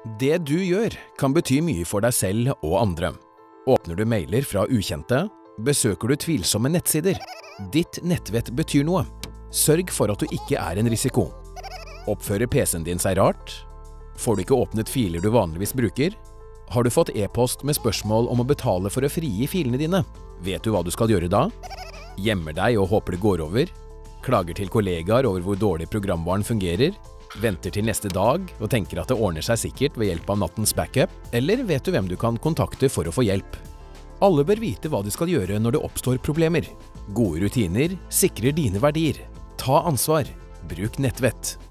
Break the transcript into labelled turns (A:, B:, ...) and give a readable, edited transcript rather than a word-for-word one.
A: Det du gjør kan bety mye for deg selv og andre. Åpner du mailer fra ukjente? Besøker du tvilsomme nettsider? Ditt nettvett betyr noe. Sørg for at du ikke er en risiko. Oppfører PC-en din seg rart? Får du ikke åpnet filer du vanligvis bruker? Har du fått e-post med spørsmål om å betale for å frigi filene dine? Vet du hva du skal gjøre da? Gjemmer deg og håper det går over? Klager til kollegaer over hvor dårlig programvaren fungerer? Venter til neste dag og tenker at det ordner seg sikkert ved hjelp av nattens backup? Eller vet du hvem du kan kontakte for å få hjelp? Alle bør vite hva de skal gjøre når det oppstår problemer. Gode rutiner sikrer dine verdier. Ta ansvar. Bruk nettvett.